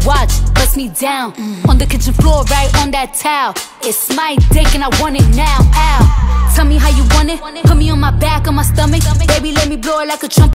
watch, bust me down on the kitchen floor, right on that towel. It's my dick and I want it now. Ow. Tell me how you want it. Put me on my back, on my stomach. Baby, let me blow it like a trumpet.